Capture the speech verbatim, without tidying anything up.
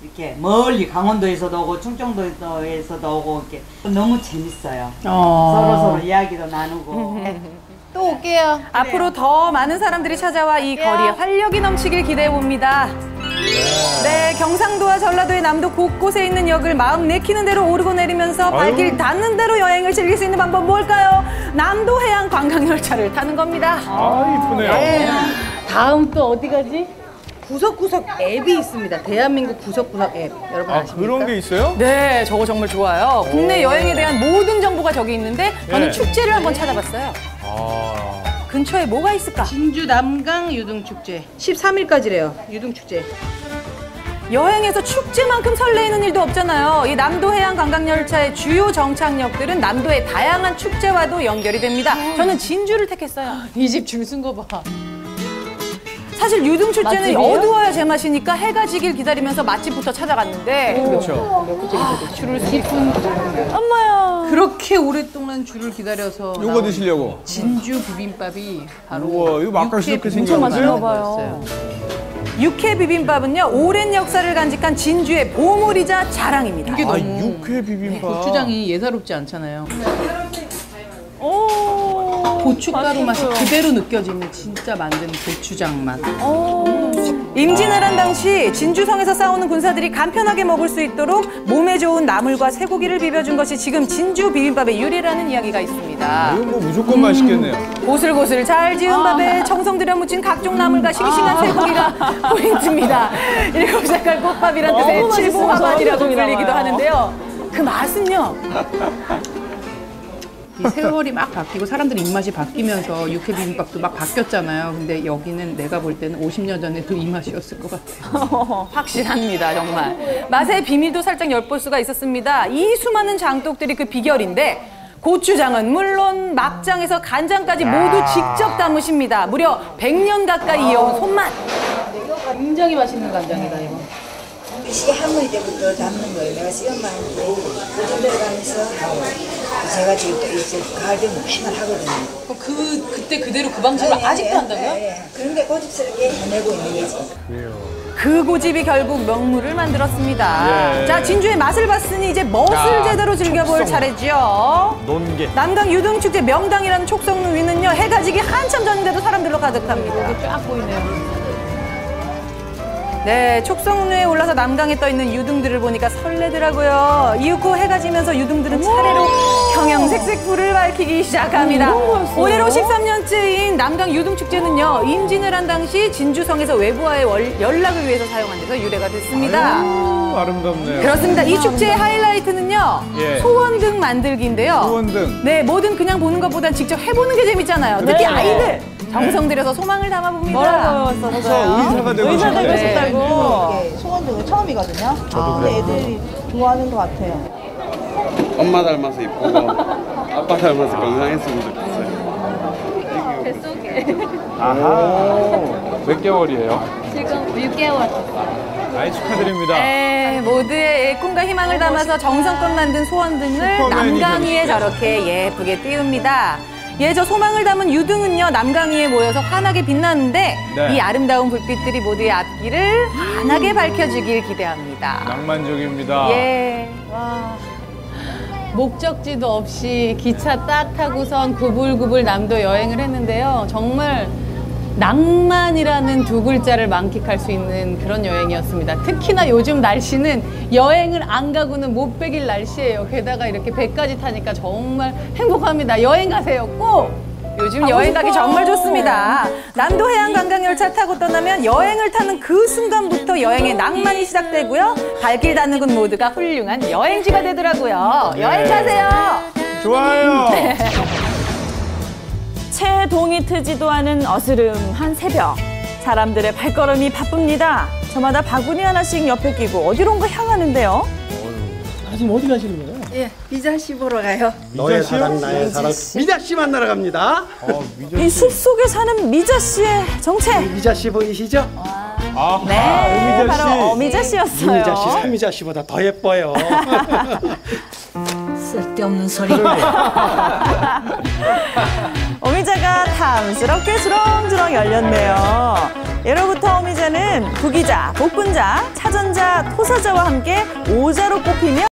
이렇게 멀리 강원도에서도 오고 충청도에서도 오고 이렇게 너무 재밌어요. 어. 서로 서로 이야기도 나누고. 또 올게요. 앞으로 더 많은 사람들이 찾아와 이 거리에 활력이 넘치길 기대해 봅니다. 네, 경상도와 전라도의 남도 곳곳에 있는 역을 마음 내키는 대로 오르고 내리면서 발길 닿는 대로 여행을 즐길 수 있는 방법 뭘까요? 남도 해양 관광열차를 타는 겁니다. 아, 이쁘네요. 네. 다음 또 어디 가지? 구석구석 앱이 있습니다. 대한민국 구석구석 앱. 여러분 아, 아십니까? 그런 게 있어요? 네, 저거 정말 좋아요. 국내 여행에 대한 모든 정보가 저기 있는데 저는 예. 축제를 한번 찾아봤어요. 아. 근처에 뭐가 있을까? 진주 남강 유등축제 십삼 일까지래요. 유등축제. 여행에서 축제만큼 설레이는 일도 없잖아요. 이 남도 해양 관광열차의 주요 정착역들은 남도의 다양한 축제와도 연결이 됩니다. 저는 진주를 택했어요. 이 집 줄 쓴 거 봐. 사실 유등축제는 맛집이에요? 어두워야 제맛이니까 해가 지길 기다리면서 맛집부터 찾아갔는데 그렇죠. 줄을 깊은. 엄마야. 그렇게 오랫동안 줄을 기다려서 요거 나온 드시려고. 진주 비빔밥이 바로 우와, 이거 맛깔스 육회 이렇게 비빔밥 생겼는데? 맛있나 봐요. 육회 비빔밥은요, 오랜 역사를 간직한 진주의 보물이자 자랑입니다. 이게 아, 너무 육회 비빔밥. 고추장이 예사롭지 않잖아요. 오, 고춧가루 맛이 맛있어요. 그대로 느껴지는 진짜 만든 고추장 맛. 임진왜란 란 당시 진주성에서 싸우는 군사들이 간편하게 먹을 수 있도록 몸에 좋은 나물과 쇠고기를 비벼준 것이 지금 진주 비빔밥의 유래라는 이야기가 있습니다. 이거 뭐 무조건 맛있겠네요. 고슬고슬 잘 지은 밥에 정성 들여 무친 각종 나물과 싱싱한 쇠고기가 포인트입니다. 일곱 색깔 꽃밥이란 뜻의 칠보화밥이라고 불리기도 하는데요. 그 맛은요. 이 세월이 막 바뀌고 사람들 입맛이 바뀌면서 육회 비빔밥도 막 바뀌었잖아요. 근데 여기는 내가 볼 때는 오십 년 전에도 이 맛이었을 것 같아요. 확실합니다, 정말. 맛의 비밀도 살짝 엿볼 수가 있었습니다. 이 수많은 장독들이 그 비결인데 고추장은 물론 막장에서 간장까지 모두 직접 담으십니다. 무려 백 년 가까이 이어온 손맛. 굉장히 맛있는 간장이다, 이거. 씨 할머니 때부터 담는 거예요. 내가 시엄마한테 요즘 들어가면서 제가 지금 또 이제 가을 되면 맨날 하거든요. 그럼 그, 그때 그대로 그 방식으로 예, 아직도 예, 한다고요? 예, 예. 그런 게 고집스럽게 해내고 있는 거지. 그 고집이 결국 명물을 만들었습니다. 예. 자, 진주의 맛을 봤으니 이제 멋을 자, 제대로 즐겨볼 촉성. 차례죠. 논게. 남강 유등축제 명당이라는 촉성루 위는요, 해가 지기 한참 전인데도 사람들로 가득합니다. 여기 쫙 보이네요. 네, 촉성루에 올라서 남강에 떠있는 유등들을 보니까 설레더라고요. 이윽고 해가 지면서 유등들은 차례로 형형색색 불을 밝히기 시작합니다. 올해로 십삼 년째인 남강 유등축제는요, 임진왜란 당시 진주성에서 외부와의 월- 연락을 위해서 사용한 데서 유래가 됐습니다. 아유, 아름답네요. 그렇습니다. 이 축제의 하이라이트는요, 예. 소원등 만들기인데요. 소원등. 네, 뭐든 그냥 보는 것보단 직접 해보는 게 재밌잖아요. 특히 네. 아이들 정성 들여서 소망을 담아봅니다. 커서 의사가 되고 의사 되고 싶대. 싶다고. 이게 소원등은 처음이거든요. 근데 애들이 좋아하는 것 같아요. 엄마 닮아서 이쁘고 아빠 닮아서 건강했으면 좋겠어요. 뱃속에 아하. 몇 개월이에요? 지금 육 개월. 아이, 축하드립니다. 네, 모두의 꿈과 희망을 담아서 정성껏 만든 소원등을 슈퍼맨이 남강 위에 저렇게 예쁘게 띄웁니다. 예, 저 소망을 담은 유등은요, 남강 위에 모여서 환하게 빛나는데 네. 이 아름다운 불빛들이 모두의 앞길을 환하게 밝혀주길 기대합니다. 낭만적입니다. 예. 와. 목적지도 없이 기차 딱 타고선 구불구불 남도 여행을 했는데요. 정말 낭만이라는 두 글자를 만끽할 수 있는 그런 여행이었습니다. 특히나 요즘 날씨는 여행을 안 가고는 못 베길 날씨예요. 게다가 이렇게 배까지 타니까 정말 행복합니다. 여행 가세요, 꼭! 요즘 여행 가기 정말 좋습니다. 남도 해양 관광열차 타고 떠나면 여행을 타는 그 순간부터 여행의 낭만이 시작되고요. 발길 닿는 곳 모두가 훌륭한 여행지가 되더라고요. 여행 가세요! 좋아요. 채 동이 트지도 않은 어스름한 새벽. 사람들의 발걸음이 바쁩니다. 저마다 바구니 하나씩 옆에 끼고 어디론가 향하는데요. 아, 지금 어디 가시는 거예요? 예, 미자 씨 보러 가요. 너의 사랑, 나의 사랑. 미자 씨 만나러 갑니다. 어, 미자 이 숲속에 사는 미자 씨의 정체. 미자 씨 보이시죠? 아하, 네, 오미자 씨. 바로 어미자 씨였어요. 이미자 씨, 삼미자 씨보다 더 예뻐요. 쓸데없는 소리를. 어미자가 탐스럽게 주렁주렁 열렸네요. 예로부터 어미자는 부기자, 복분자, 차전자, 토사자와 함께 오자로 꼽히며